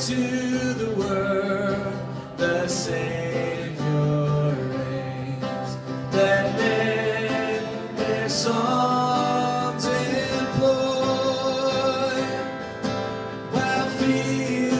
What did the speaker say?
into the world, the Savior reigns. Let men their songs employ, while fields